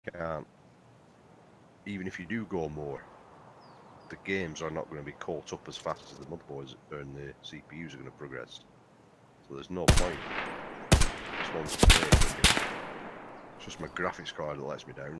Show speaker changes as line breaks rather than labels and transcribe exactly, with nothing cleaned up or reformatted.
can't. Even if you do go more, the games are not going to be caught up as fast as the motherboards and the C P Us are going to progress. So there's no point. This one's it's just my graphics card that lets me down.